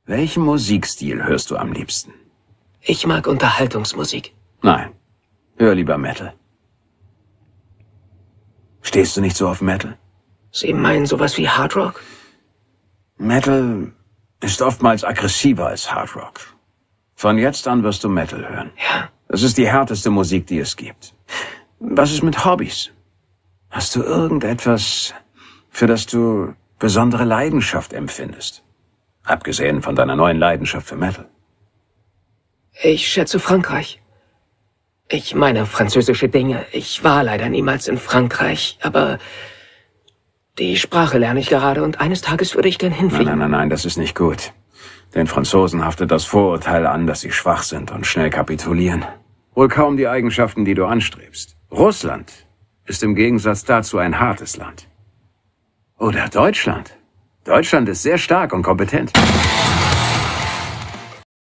Welchen Musikstil hörst du am liebsten? Ich mag Unterhaltungsmusik. Nein, hör lieber Metal. Stehst du nicht so auf Metal? Sie meinen sowas wie Hard Rock? Metal ist oftmals aggressiver als Hard Rock. Von jetzt an wirst du Metal hören. Ja. Das ist die härteste Musik, die es gibt. Was ist mit Hobbys? Hast du irgendetwas, für das du besondere Leidenschaft empfindest? Abgesehen von deiner neuen Leidenschaft für Metal. Ich schätze Frankreich. Ich meine französische Dinge. Ich war leider niemals in Frankreich, aber die Sprache lerne ich gerade und eines Tages würde ich gern hinfliegen. Nein, das ist nicht gut. Den Franzosen haftet das Vorurteil an, dass sie schwach sind und schnell kapitulieren. Wohl kaum die Eigenschaften, die du anstrebst. Russland ist im Gegensatz dazu ein hartes Land. Oder Deutschland. Deutschland ist sehr stark und kompetent.